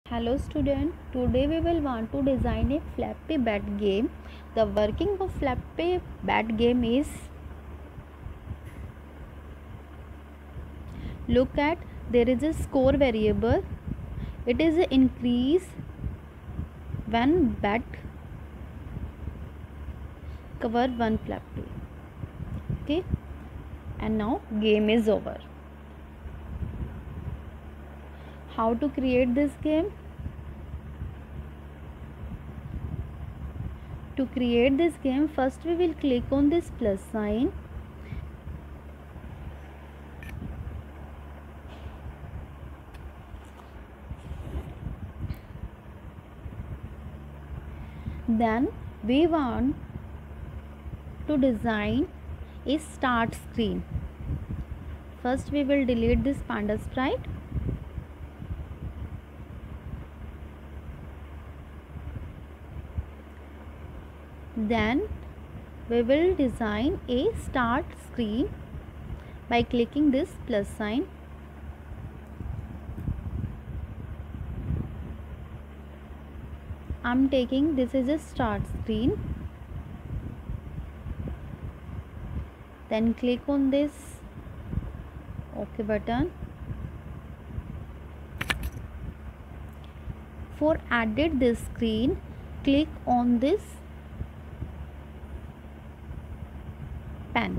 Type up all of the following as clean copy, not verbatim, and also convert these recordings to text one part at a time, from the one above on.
Hello student, today we will want to design a Flappy Bird game. The working of Flappy Bird game is, look at, there is a score variable. It is increase when bat cover one Flappy. Okay, and now game is over. How to create this game? To create this game, first we will click on this plus sign. Then we want to design a start screen. First we will delete this panda sprite. Then we will design a start screen by clicking this plus sign. I'm taking this is a start screen. Then click on this OK button. For edit this screen, click on this pen.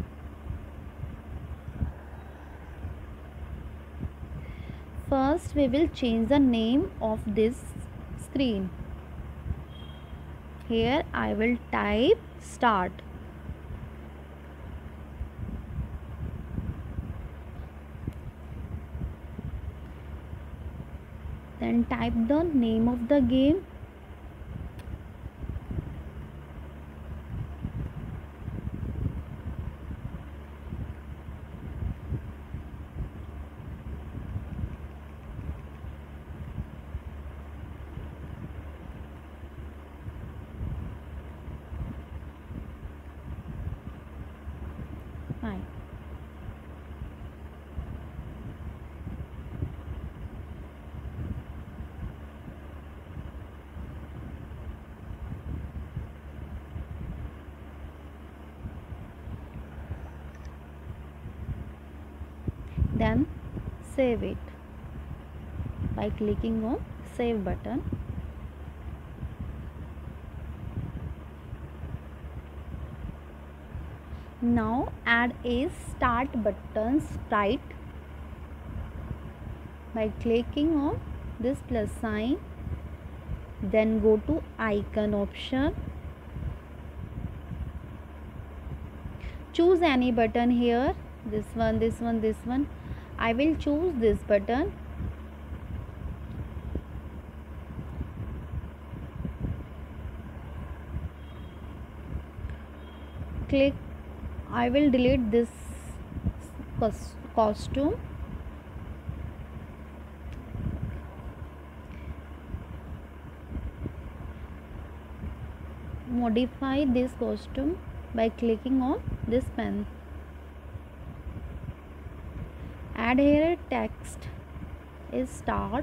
First we will change the name of this screen. Here I will type start. Then type the name of the game. Fine. Then save it by clicking on save button. Now add a start button sprite by clicking on this plus sign. Then go to icon option. Choose any button here. This one, this one, this one. I will choose this button. Click. I will delete this costume. Modify this costume by clicking on this pen. Add here text is start.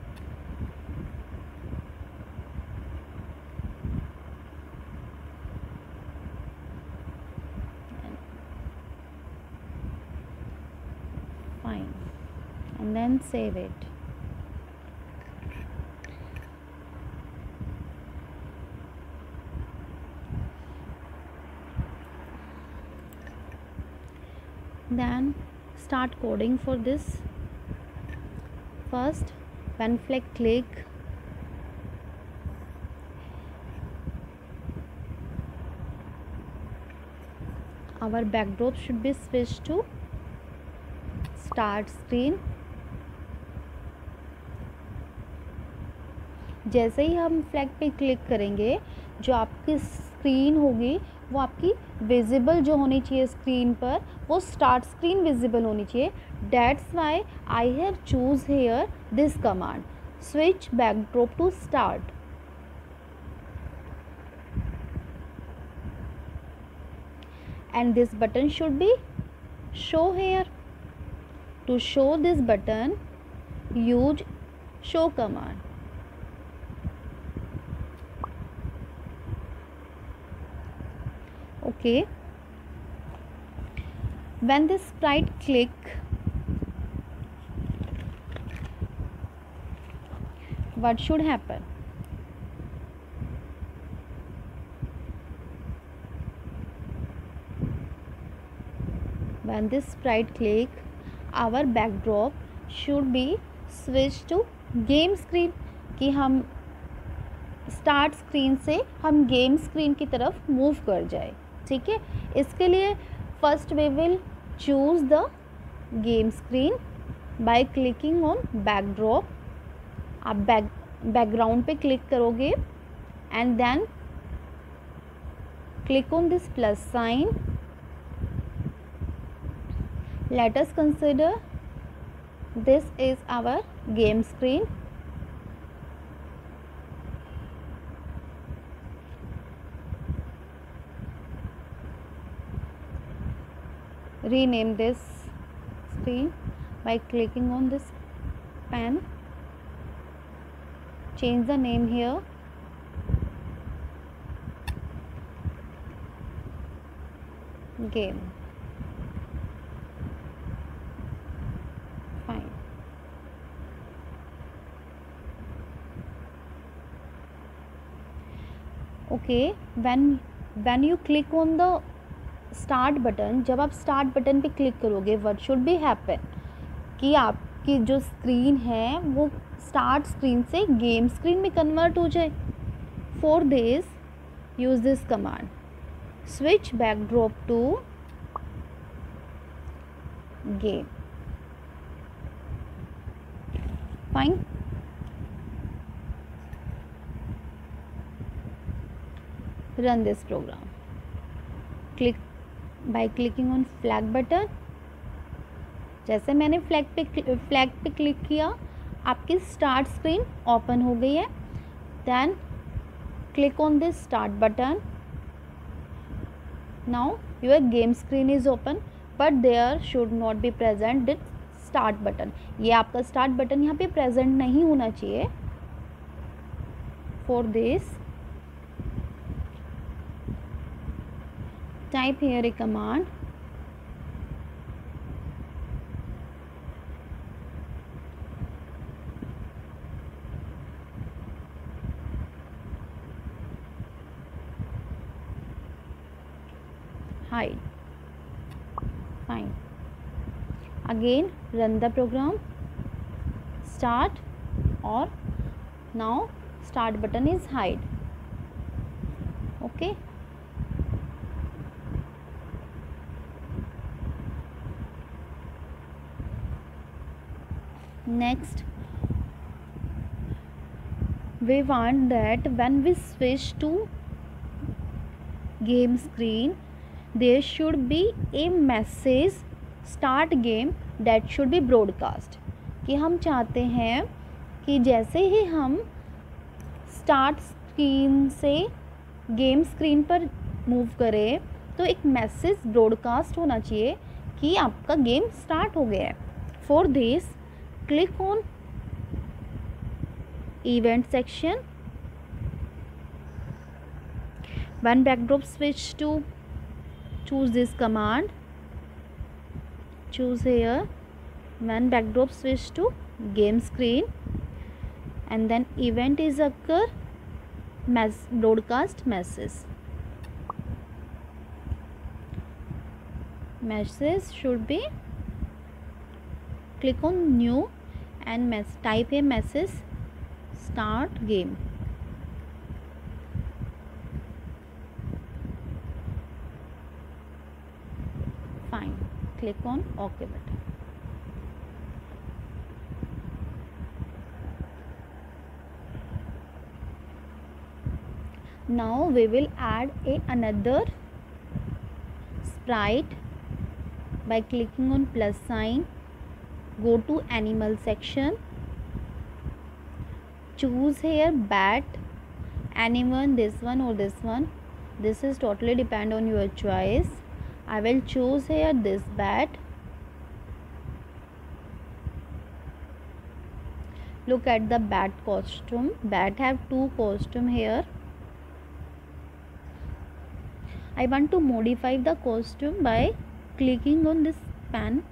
Fine. And then save it. Then start coding for this. First, when flag click, our backdrop should be switched to start screen. जैसे ही हम flag पे click करेंगे, जो आपकी screen होगी वो आपकी विजिबल जो होनी चाहिए स्क्रीन पर, वो स्टार्ट स्क्रीन विजिबल होनी चाहिए. That's why I have choose here this command, switch backdrop to start. And this button should be show here. To show this button, use show command. Okay, when this sprite click, what should happen? When this sprite click, our backdrop should be switched to game screen, कि हम start screen से हम game screen की तरफ move कर जाए. ठीक है, इसके लिए first we will choose the game screen by clicking on backdrop. आप बैकग्राउंड पे क्लिक करोगे and then click on this plus sign. Let us consider this is our game screen. Rename this screen by clicking on this pen. Change the name here. Game. Fine. Okay, when you click on the start button, जब आप start button पे click करोगे what should be happen, कि आपकी जो screen है वो start screen से गेम स्क्रीन में कन्वर्ट हो जाए. For this use this command, switch backdrop to game. Fine. Run this program. Click by clicking on flag button. जैसे मैंने फ्लैग पे क्लिक किया, आपकी स्टार्ट स्क्रीन ओपन हो गई है. Then click on this start button. Now your game screen is open, but there should not be present this start button. ये आपका स्टार्ट बटन यहाँ पे प्रेजेंट नहीं होना चाहिए. For this type here a command, hide. Fine. Again run the program. Start, or now start button is hide. Okay. Next, we want that when we switch to game screen, there should be a message start game that should be broadcast. कि हम चाहते हैं कि जैसे ही हम start screen से game screen पर मूव करें तो एक मैसेज ब्रॉडकास्ट होना चाहिए कि आपका गेम स्टार्ट हो गया है. For this click on event section. When backdrop switch to, choose this command. Choose here when backdrop switch to game screen, and then event is occur broadcast message. Message should be, click on new and type a message start game. Fine. Click on OK button. Now we will add another sprite by clicking on plus sign. Go to animal section, choose here bat, anyone, this one or this one. This is totally depend on your choice. I will choose here this bat. Look at the bat costume. Bat have two costume here. I want to modify the costume by clicking on this pen.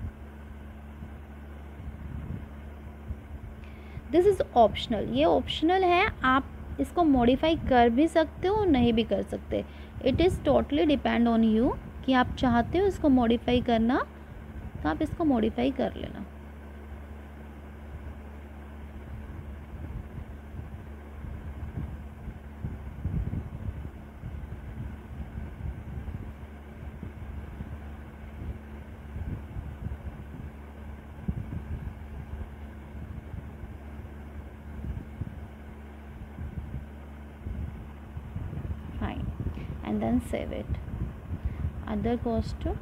This is optional, ये optional है, आप इसको modify कर भी सकते हो और नहीं भी कर सकते. It is totally depend on you कि आप चाहते हो इसको मॉडिफाई करना तो आप इसको मॉडिफाई कर लेना. Fine, and then save it. Other costume.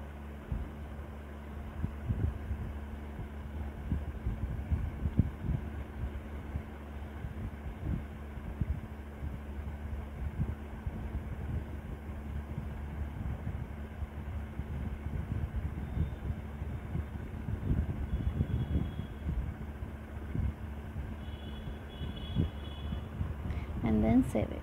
And then save it.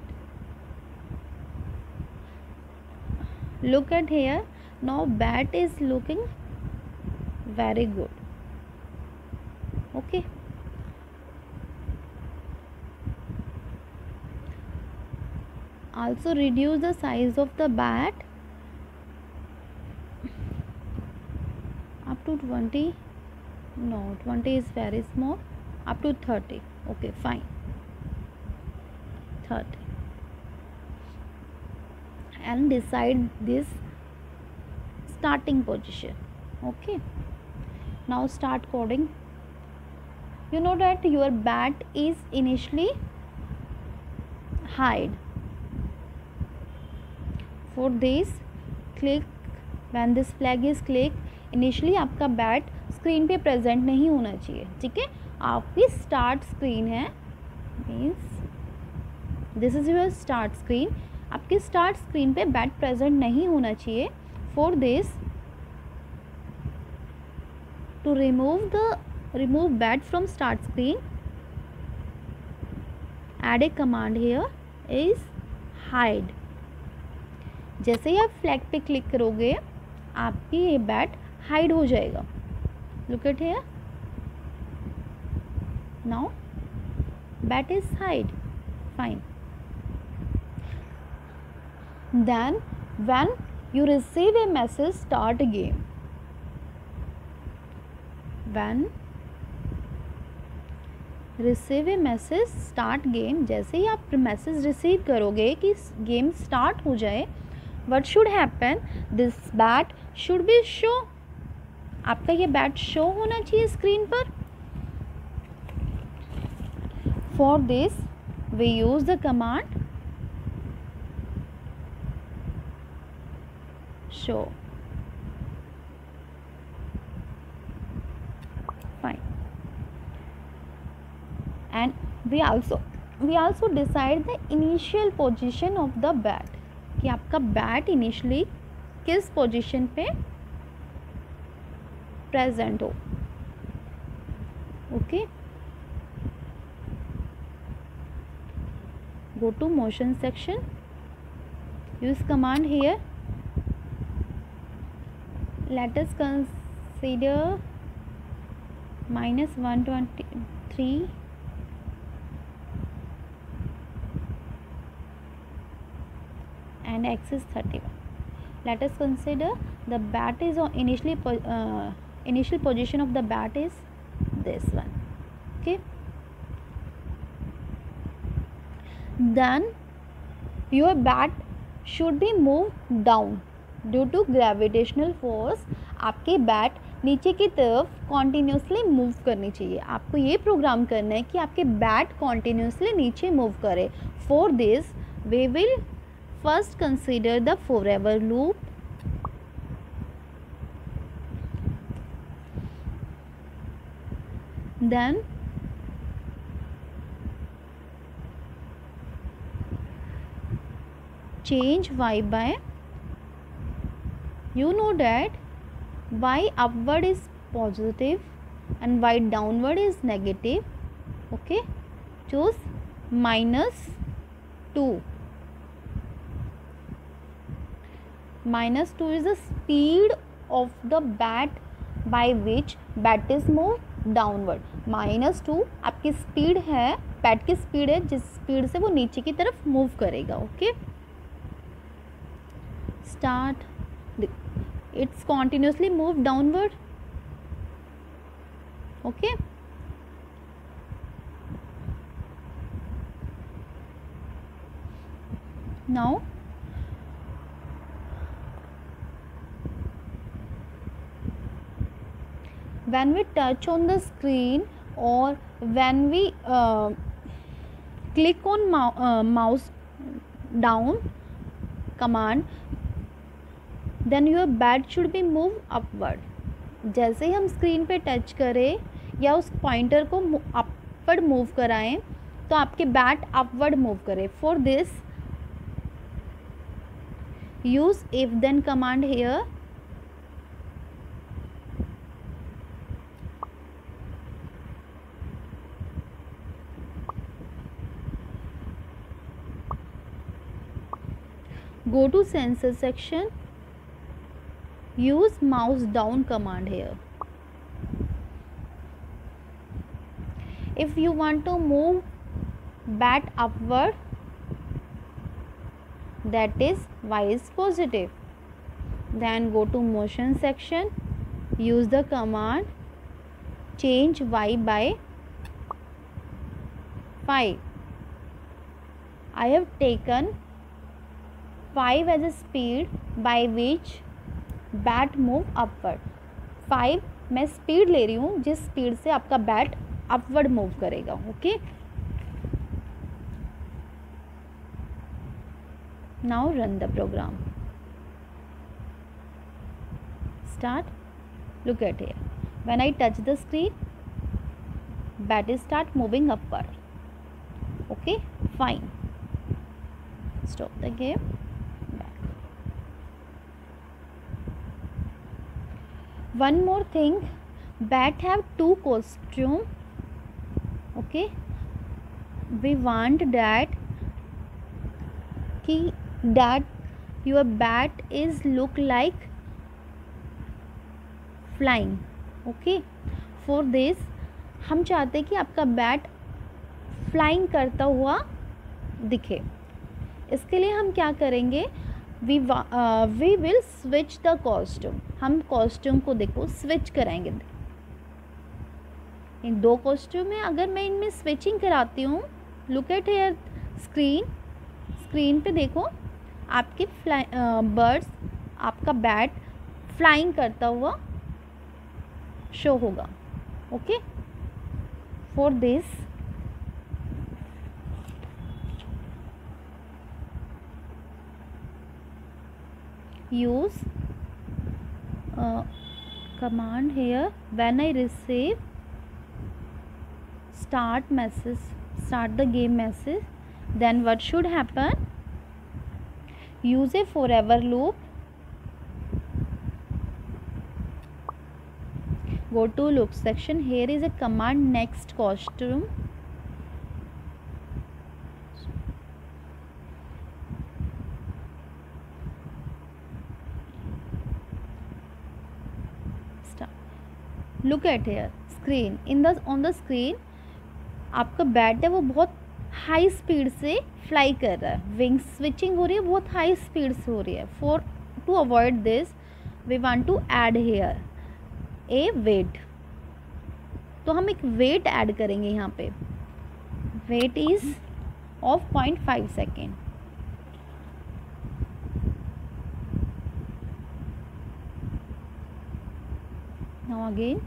Look at here, now bat is looking very good. Okay, also reduce the size of the bat up to 20. No, 20 is very small. Up to 30. Okay, fine. 30. And decide this starting position. Okay, now start coding. You know that your bat is initially hide. For this, click when this flag is clicked. Initially आपका bat screen पे present नहीं होना चाहिए. ठीक है, आपकी start screen है, means this is your start screen. आपकी स्टार्ट स्क्रीन पे बैट प्रेजेंट नहीं होना चाहिए. For this, to remove bat from start screen, add a command here is hide. जैसे ही आप फ्लैग पे क्लिक करोगे आपकी ये बैट हाइड हो जाएगा. Look at here, now bat is hide. Fine. Then when you receive a message, start game. When receive a message, start game. जैसे ही आप मैसेज रिसीव करोगे कि गेम स्टार्ट हो जाए, what should happen? This bat should be show. आपका ये bat show होना चाहिए स्क्रीन पर. For this we use the command show. Fine. And we also decide the initial position of the bat, कि आपका bat initially किस position पे present हो. Okay, go to motion section, use command here. Let us consider -123 and x is 31. Let us consider the bat is on initial position of the bat is this one. Okay, then your bat should be moved down due to gravitational force. आपके bat नीचे की तरफ continuously move करनी चाहिए. आपको ये programme करना है कि आपके बैट कॉन्टीन्यूसली नीचे मूव करे. For this we will first consider the forever loop. Then change y by, you know that y upward is positive and y downward is negative. Okay, choose -2. -2 is the speed of the bat by which bat is moved downward. -2 आपकी speed है, bat की speed है जिस speed से वो नीचे की तरफ मूव करेगा. Okay, start. It's continuously move downward. Okay, now when we touch on the screen or when we click on mouse down command, then your bat should be moved upward. जैसे ही हम screen पे touch करें या उस pointer को upward move कराएं तो आपके बैट अपवर्ड मूव करे. For this use if then command here. Go to sensor section, use mouse down command here. If you want to move bat upward, that is y is positive, then go to motion section, use the command change y by 5. I have taken 5 as a speed by which bat move upward. 5 मैं speed ले रही हूँ जिस speed से आपका bat upward move करेगा. Okay, now run the program. Start. Look at here, when I touch the screen, bat is start moving upward. Okay, fine. Stop the game. Back. One more thing, bat have two costume. Okay, we want that your bat is look like flying. Okay, for this हम चाहते हैं कि आपका bat flying करता हुआ दिखे. इसके लिए हम क्या करेंगे, we will switch the costume. हम कॉस्ट्यूम को देखो स्विच कराएंगे. इन दो कॉस्ट्यूम में अगर मैं इनमें स्विचिंग कराती हूँ, लुक एट हियर स्क्रीन पे देखो आपके बर्ड्स, आपका बैट फ्लाइंग करता हुआ शो होगा. Okay, for this use command here. When I receive start the game message, then what should happen, use a forever loop. Go to loop section, here is a command next costume. Look at here screen. On the screen आपका bat है वो बहुत high speed से fly कर रहा है. Wing switching हो रही है, बहुत हाई स्पीड से हो रही है. For to avoid this we want to add here a wait. तो हम एक वेट ऐड करेंगे यहाँ पे. Wait is of 0.5 second. now again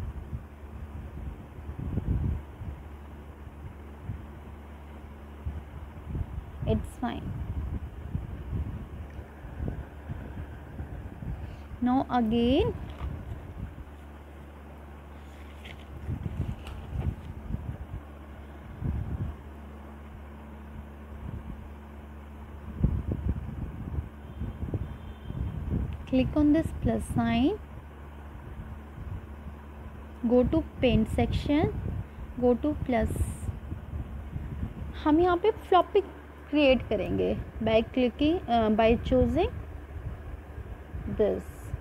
it's fine. now again click on this plus sign, go to paint section, go to plus. हम यहाँ पे floppy create करेंगे by clicking by choosing this.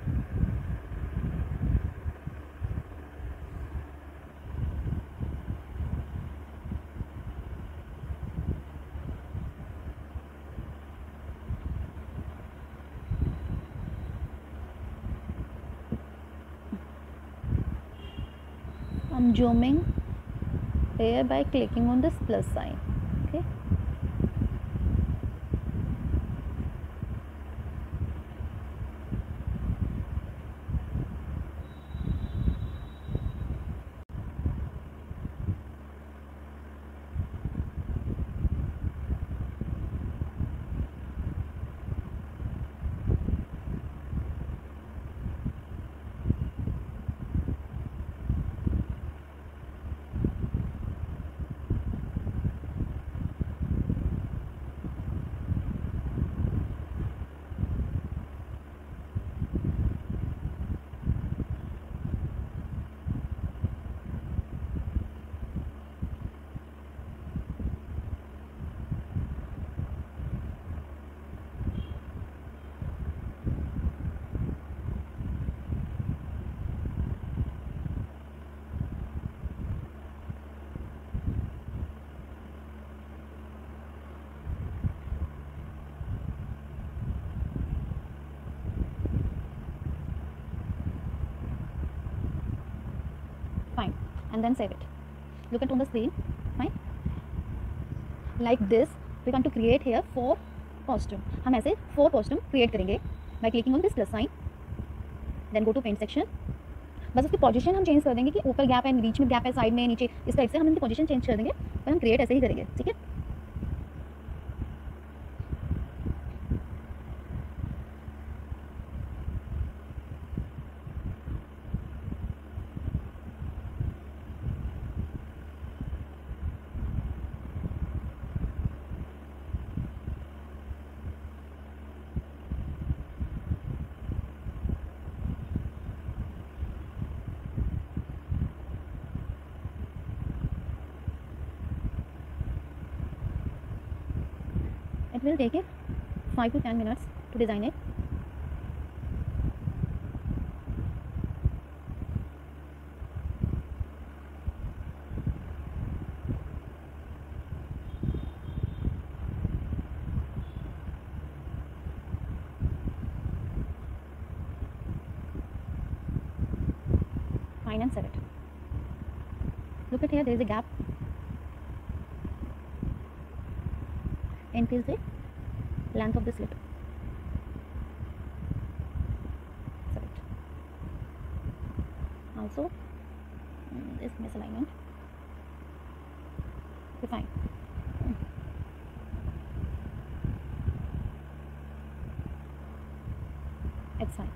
I'm zooming here by clicking on this plus sign. Okay. Fine, and then save it. Look at on the screen. Fine. Like this, we want to create here 4 costume. हम ऐसे 4 costume create करेंगे by clicking on this plus sign. Then go to paint section. बस उसकी position हम change कर देंगे कि ऊपर गैप है, बीच में गैप है, साइड में, नीचे, इस टाइप से हम इनकी पोजीशन चेंज कर देंगे, पर हम क्रिएट ऐसे ही करेंगे. ठीक है. It will take 5 to 10 minutes to design it. Fine, and save it. Look at here, there is a gap. Increase the length of the slit. Save it. Also, this misalignment. Okay, fine. It's fine.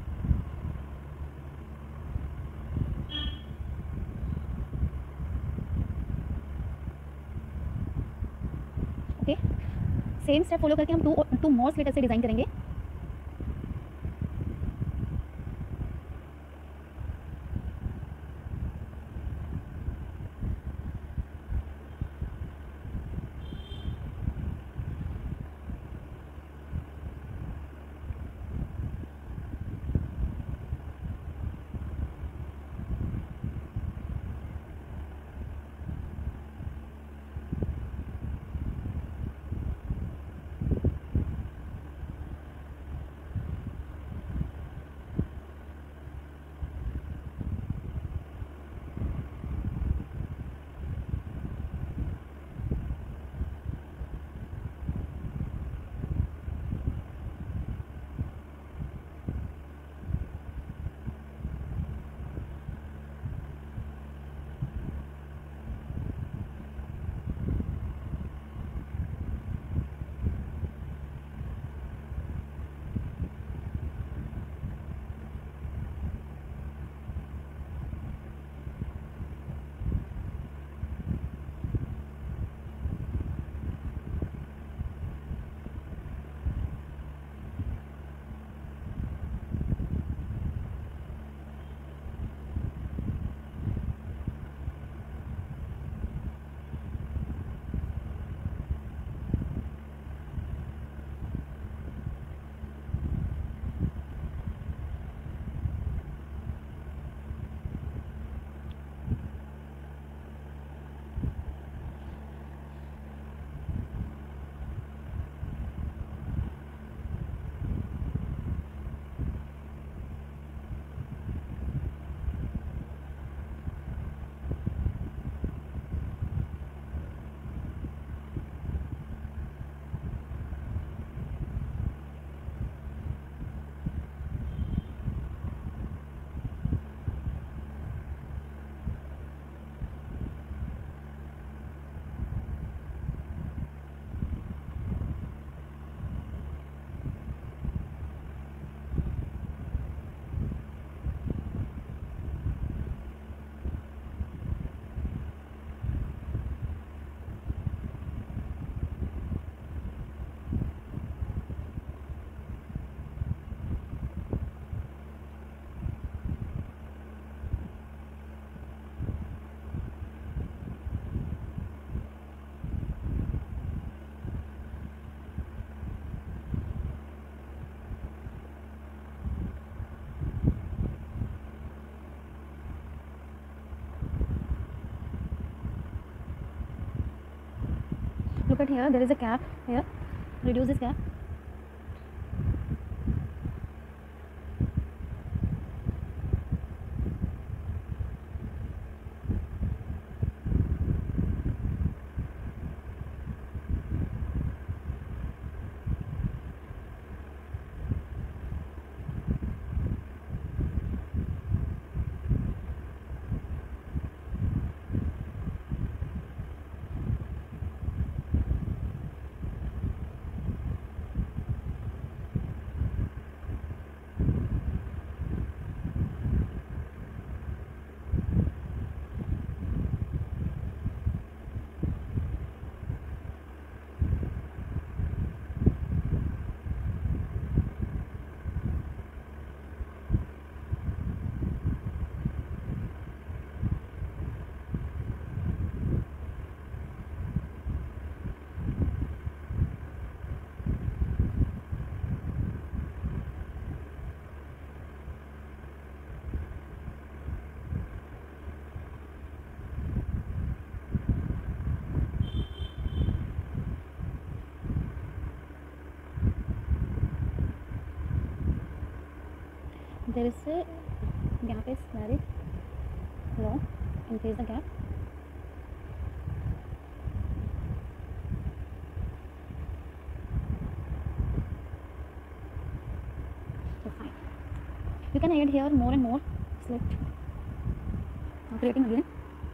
Okay, same step follow करके हम two more स्लिट ऐसे design करेंगे. at here, there is a gap here. Reduce this gap. There is a gap is very long. Increase the gap. So fine. You can add here more and more slit. Creating again.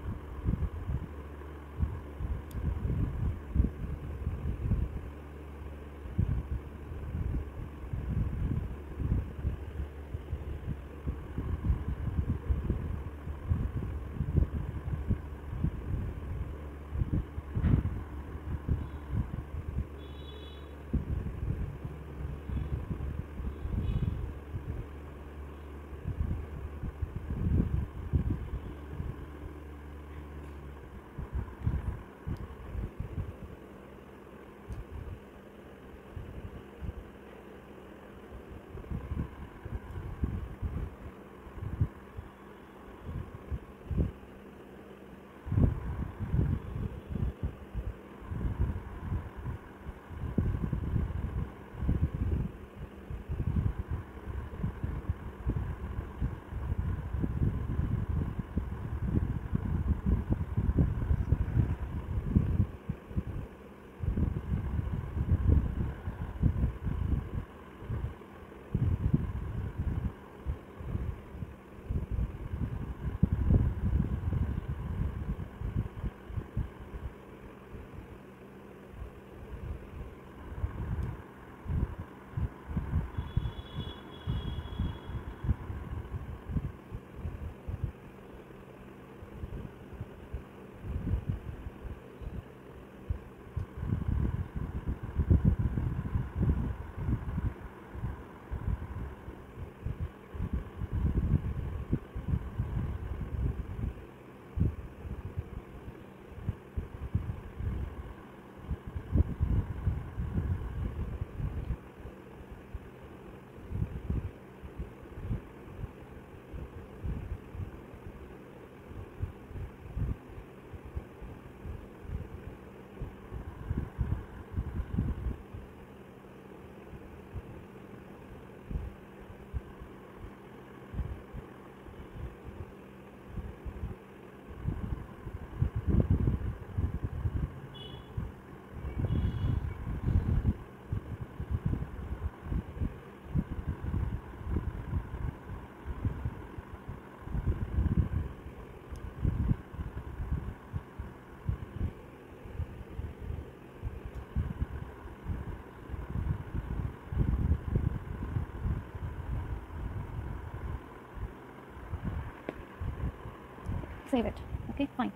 Save it. Okay, fine.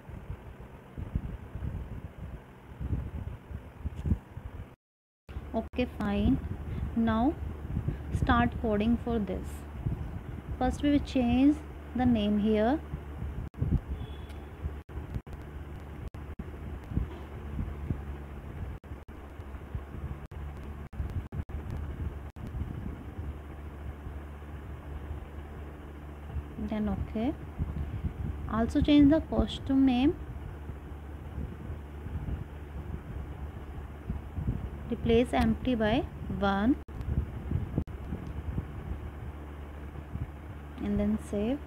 Okay, fine. Now start coding for this. First we will change the name here. Then okay. Also change the costume name. replace empty by 1 and then save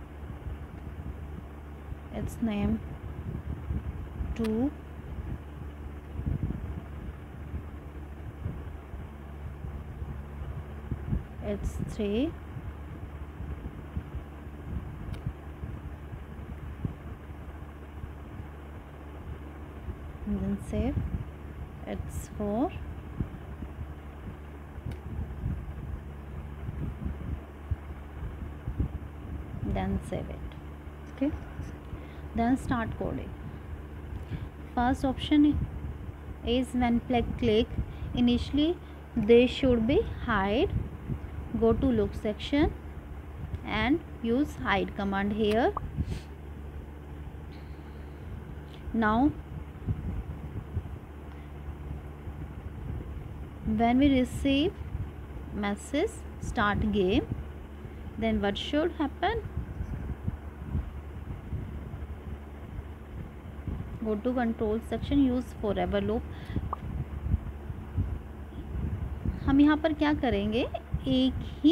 its name 2 it's 3 and then save it's 4 then save it. Okay, then start coding. First option is when click initially they should be hide. Go to look section and use hide command here. Now when we receive message start game, then what should happen? Go to control section, use forever loop. हम यहाँ पर क्या करेंगे, एक ही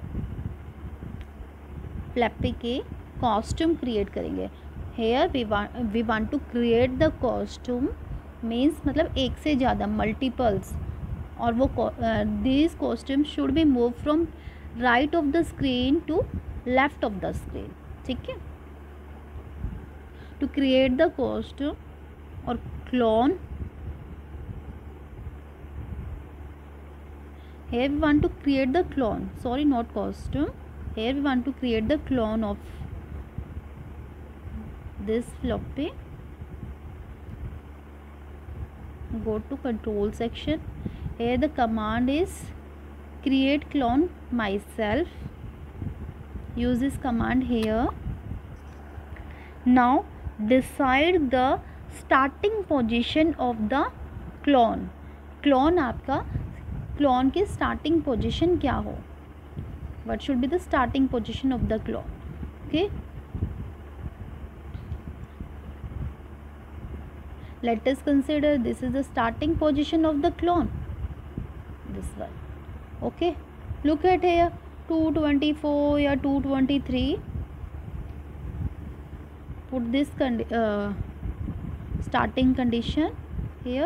flappy के costume create करेंगे. Here we want to create the costume means मतलब एक से ज़्यादा मल्टीपल्स, और वो this costume should be move from right of the screen to left of the screen. ठीक है, to create the costume or clone, here we want to create the clone, sorry not costume, here we want to create the clone of this floppy. Go to control section, here the command is create clone myself, use this command here. Now decide the starting position of the clone. clone आपका clone की starting position क्या हो, what should be the starting position of the clone. Okay, let us consider this is the starting position of the clone, this one. Okay, look at here 224 या 223. Put this starting condition here.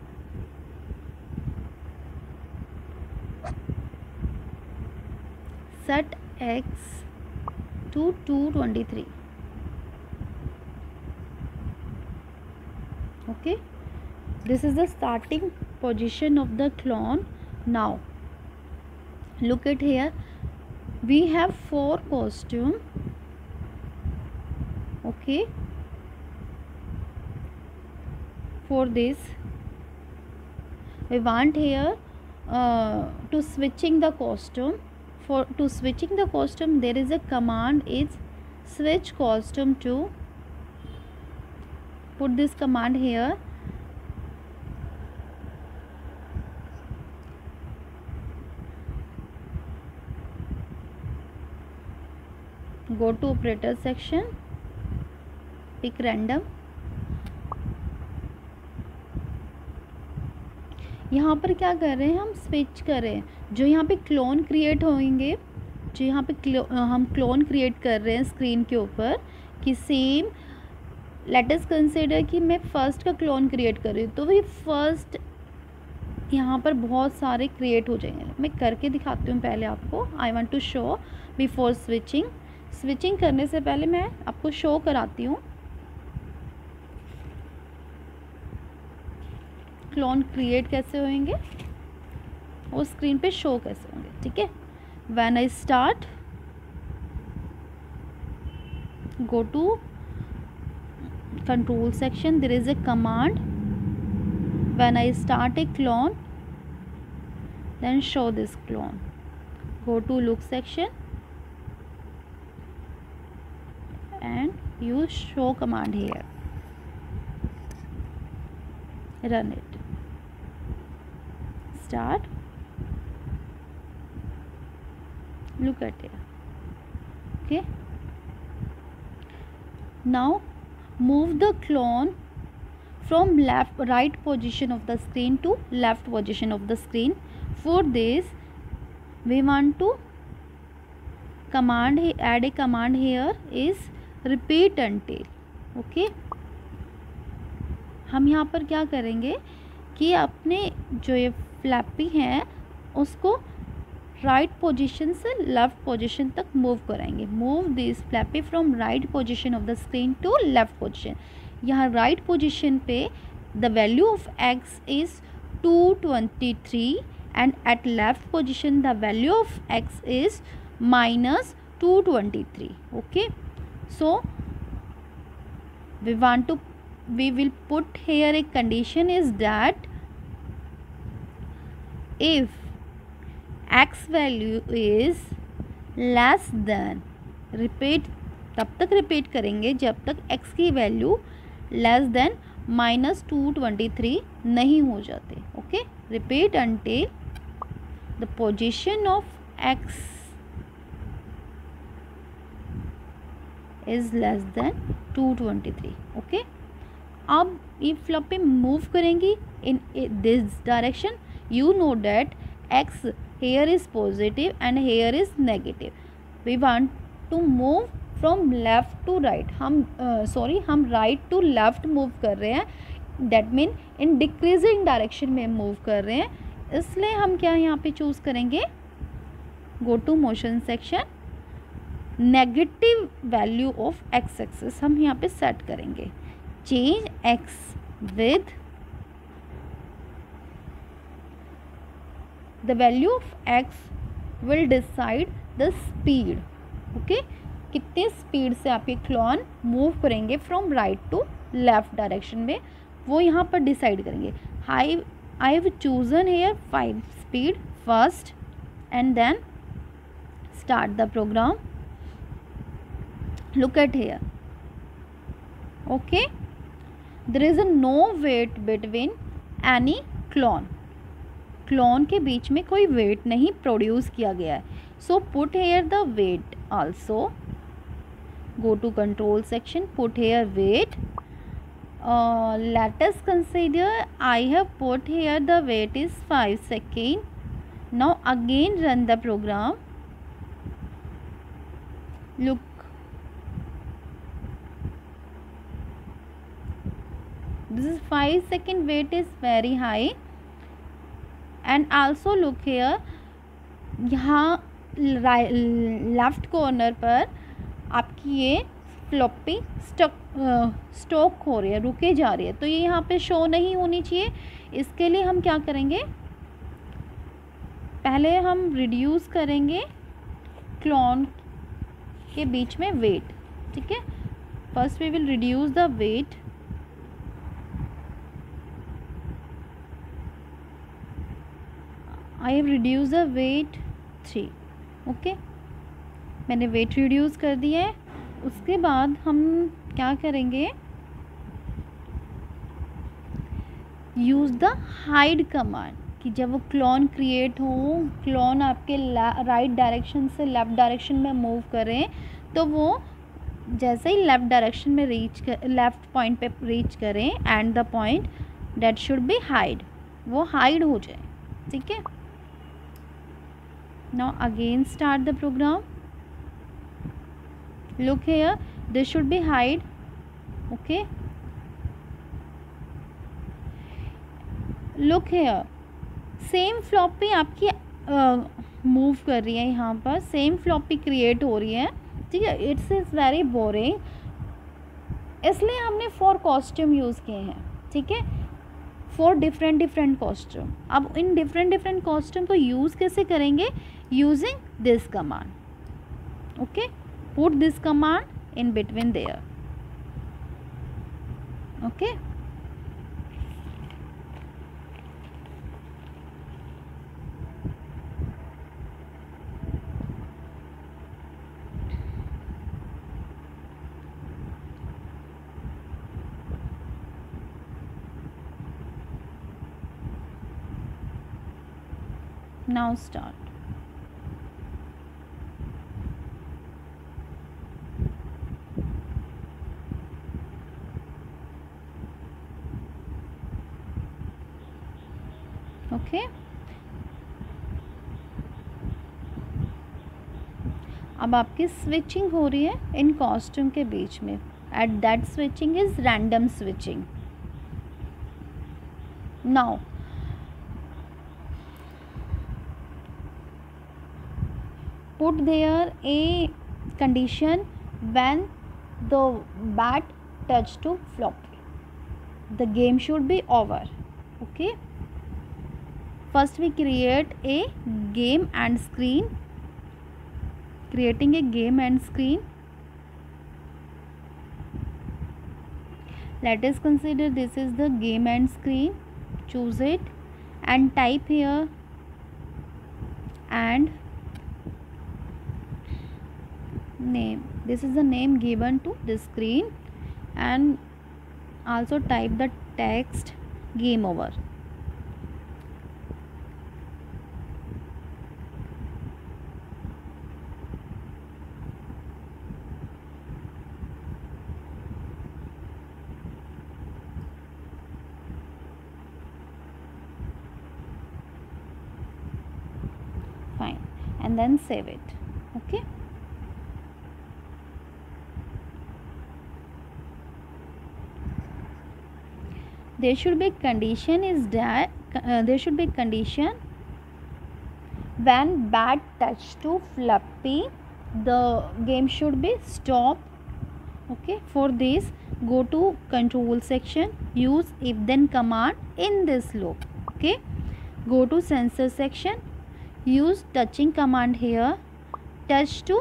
Set x to 223. Okay, this is the starting position of the clone. Now look at here, we have 4 costume. Okay, for this we want here to switching the costume. For to switching the costume there is a command is switch costume to. Put this command here. Go to operator section, pick random. यहाँ पर क्या कर रहे हैं, हम switch कर रहे हैं. जो यहाँ पे क्लोन क्रिएट होंगे, जो यहाँ पे हम क्लोन क्रिएट कर रहे हैं स्क्रीन के ऊपर कि सेम लेट अस कंसीडर कि मैं फ़र्स्ट का क्लोन क्रिएट कर रही हूँ, तो वही फर्स्ट यहाँ पर बहुत सारे क्रिएट हो जाएंगे. मैं करके दिखाती हूँ पहले आपको. I want to show before switching. Switching करने से पहले मैं आपको शो कराती हूँ क्लोन क्रिएट कैसे होंगे और स्क्रीन पे शो कैसे होंगे. ठीक है, when I start, go to control section, there is a command when I start a clone then show this clone. Go to look section and use show command here. Run it. Start. Look at it. Okay. Now move the clone from right position of the screen to left position of the screen. For this we want to add a command here is repeat until. Okay हम यहाँ पर क्या करेंगे कि अपने जो ये flappy हैं उसको राइट पोजीशन से लेफ़्ट पोजीशन तक मूव कराएंगे. Move this flappy from right position of the screen to left position. यहाँ राइट पोजीशन पे the value of x is 223 and at left position the value of x is -223. Okay so we will put here a condition is that if x value is less than, repeat तब तक repeat करेंगे जब तक x की value less than -223 नहीं हो जाते. Okay repeat until the position of x is less than 223. Okay अब ये फ्लॉपी मूव करेंगी in this direction. You know that x here is positive and here is negative. we want to move from left to right. हम right to left move कर रहे हैं. that mean in decreasing direction में move कर रहे हैं. इसलिए हम क्या यहाँ पे चूज़ करेंगे go to motion section. Negative value of x axis हम यहाँ पे सेट करेंगे. Change x with the value of x will decide the speed. Okay कितने स्पीड से आप ये क्लॉन मूव करेंगे from right to left direction में वो यहाँ पर डिसाइड करेंगे. I have chosen here 5 speed first and then start the program. Look at here. Okay, there is a no weight between any clone. Clone के बीच में कोई वेट नहीं प्रोड्यूस किया गया है. So put here the wait also. Go to control section, put here wait. let us consider I have put here the weight is 5 seconds. now again run the program. Look, this is 5 second weight is very high. and also look here, यहाँ left corner पर आपकी ये floppy stock हो रही है, रुके जा रही है, तो ये यहाँ पे शो नहीं होनी चाहिए. इसके लिए हम क्या करेंगे, पहले हम रिड्यूस करेंगे क्लॉन के बीच में वेट. ठीक है, first we will reduce the wait. I have reduce the wait 3. Okay मैंने वेट रिड्यूस कर दिया है. उसके बाद हम क्या करेंगे, यूज़ द हाइड कमांड. कि जब वो क्लोन क्रिएट हो, क्लोन आपके राइट डायरेक्शन से लेफ़्ट डायरेक्शन में मूव करें, तो वो जैसे ही लेफ़्ट डायरेक्शन में लेफ़्ट पॉइंट पे रीच करें and the point that should be hide, वो हाइड हो जाए. ठीक है, now again start the program. look here, this should be hide. okay, look here, same floppy आपकी मूव कर रही है, यहाँ पर सेम फ्लॉपी क्रिएट हो रही है. ठीक है, इट्स इज़ वेरी बोरिंग, इसलिए हमने 4 कॉस्ट्यूम यूज़ किए हैं. ठीक है, 4 डिफरेंट कॉस्ट्यूम. अब इन डिफरेंट कॉस्ट्यूम को यूज़ कैसे करेंगे, using this command. okay, put this command in between there. okay, now start. Okay. अब आपकी स्विचिंग हो रही है इन कॉस्ट्यूम के बीच में, at that switching is random switching. Now put there a condition when the bat touch to floppy, the game should be over. Okay, first we create a game and screen. Creating a game and screen, let us consider this is the game and screen. Choose it and type here and name. This is the name given to the screen, and also type the text game over. Fine, and then save it. Okay. There should be condition is that there should be condition when bat touch to floppy, the game should be stop. Okay, for this go to control section, use if then command in this loop. Okay, go to sensor section, use touching command here, touch to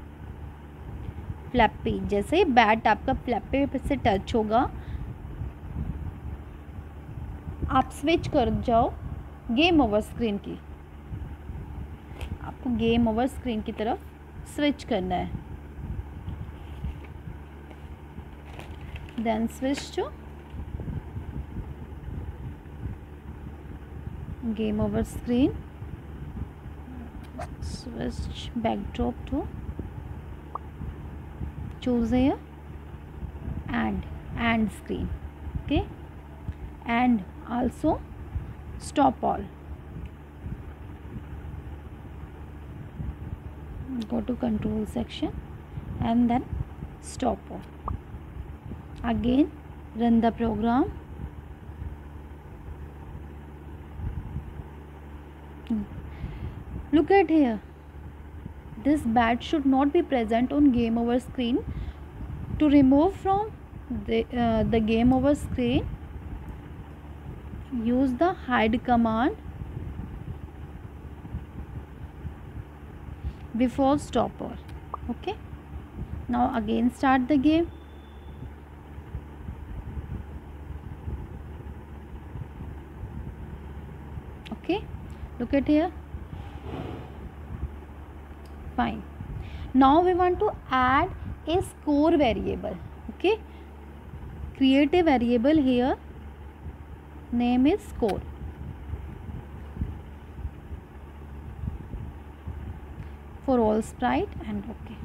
flappy. जैसे bat आपका flappy से touch होगा आप switch कर जाओ game over screen की, आपको game over screen की तरफ स्विच करना है। Then switch to game over screen, switch backdrop to choose here and screen. Okay, and also stop all. Go to control section and then stop all. Again run the program. Look at here, this bat should not be present on game over screen. To remove from the game over screen, use the hide command before stopper. Okay, now again start the game. Okay, look at here. Fine, now we want to add a score variable. Okay, create a variable here, name is score. For all sprite and okay.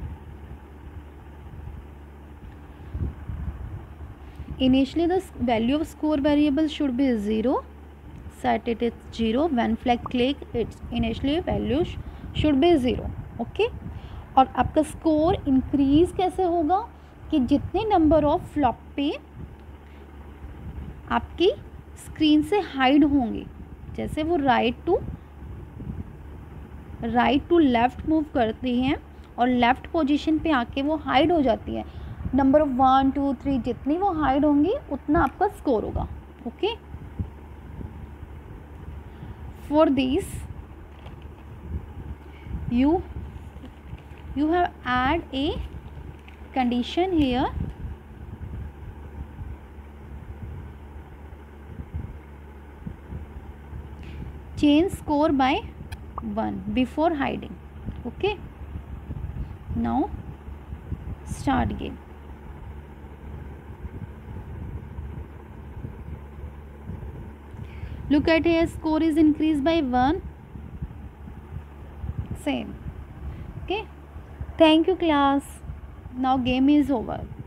Initially the value of score variable should be 0. Set it as 0. When flag click, its initially value should be 0. Okay और आपका score increase कैसे होगा कि जितने number of floppy आपकी screen से hide होंगे, जैसे वो राइट टू लेफ्ट मूव करती हैं और लेफ्ट पोजीशन पे आके वो हाइड हो जाती है, नंबर ऑफ 1 2 3 जितनी वो हाइड होंगी उतना आपका स्कोर होगा। Okay, for this you have add a condition here, change score by 1 before hiding. Okay, now start game. Look at here, score is increased by 1. Same. Okay, thank you class, now game is over.